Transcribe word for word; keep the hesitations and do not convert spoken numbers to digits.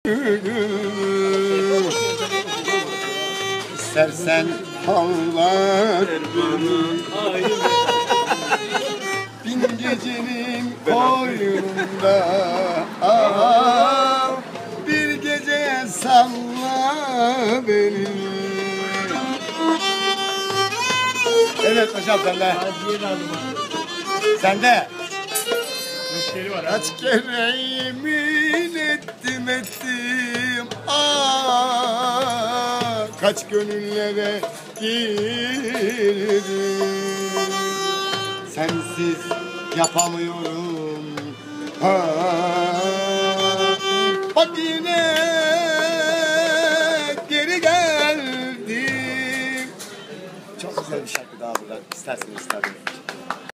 İstersen ağlar bin gecenin koynunda, ah, bir gece salla beni. Evet hocam, sende. Sende. Kaç kere yemin ettim ettim, ah, kaç gönüllere girdim. Sensiz yapamıyorum, ha. Bak yine geri geldim. Çok güzel bir şarkı daha buradan isterseniz tabii.